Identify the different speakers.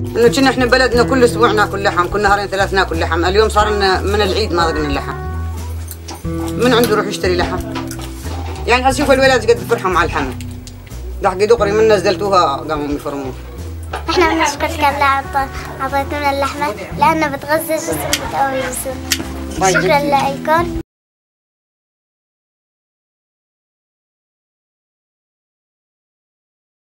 Speaker 1: انه كنا احنا بلدنا كل اسبوع ناكل لحم، كل نهارين ثلاث ناكل لحم، اليوم صار لنا من العيد ما ذقنا اللحم. من عنده يروح يشتري لحم؟ يعني اشوف الولاد قد فرحوا مع الحمل. راح دغري من نزلتوها قاموا يفرمون.
Speaker 2: احنا بنشكرك على اعطيتونا اللحمه لانها بتغذي جسم وبتقوي جسم. شكرا لكم.